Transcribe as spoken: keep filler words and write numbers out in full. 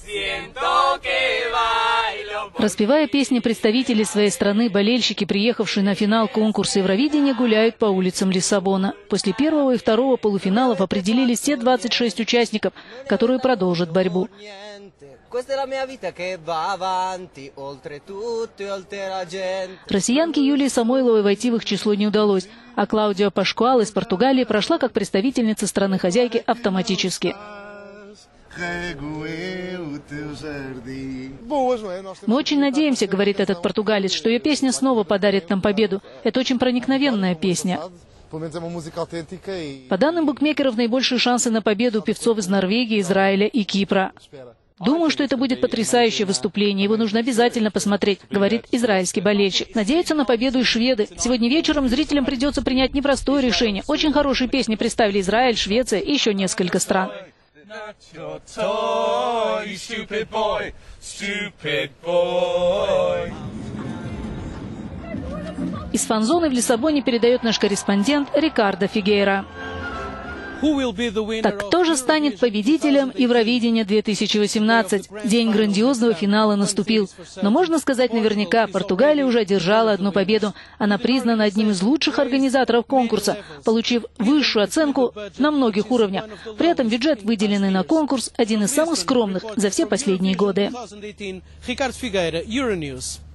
Распевая песни представителей своей страны, болельщики, приехавшие на финал конкурса Евровидения, гуляют по улицам Лиссабона. После первого и второго полуфиналов определились все двадцать шесть участников, которые продолжат борьбу. Россиянке Юлии Самойловой войти в их число не удалось, а Клаудио Пашкуал из Португалии прошла как представительница страны-хозяйки автоматически. «Мы очень надеемся, — говорит этот португалец, — что ее песня снова подарит нам победу. Это очень проникновенная песня». По данным букмекеров, наибольшие шансы на победу у певцов из Норвегии, Израиля и Кипра. «Думаю, что это будет потрясающее выступление. Его нужно обязательно посмотреть», — говорит израильский болельщик. Надеются на победу и шведы. Сегодня вечером зрителям придется принять непростое решение. Очень хорошие песни представили Израиль, Швеция и еще несколько стран. Из фан-зоны в Лиссабоне передает наш корреспондент Рикардо Фигейра. Так кто же станет победителем Евровидения две тысячи восемнадцать? День грандиозного финала наступил. Но можно сказать наверняка, Португалия уже одержала одну победу. Она признана одним из лучших организаторов конкурса, получив высшую оценку на многих уровнях. При этом бюджет, выделенный на конкурс, один из самых скромных за все последние годы.